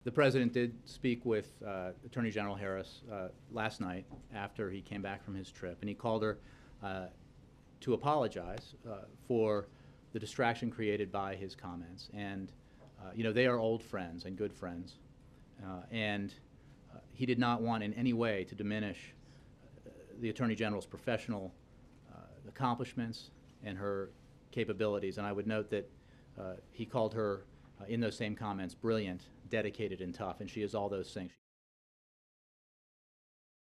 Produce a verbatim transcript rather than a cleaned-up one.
The President did speak with uh, Attorney General Harris uh, last night after he came back from his trip, and he called her uh, to apologize uh, for the distraction created by his comments. And, uh, you know, they are old friends and good friends. Uh, and uh, he did not want in any way to diminish uh, the Attorney General's professional uh, accomplishments and her capabilities. And I would note that uh, he called her, uh, in those same comments, brilliant, dedicated, and tough, and she is all those things.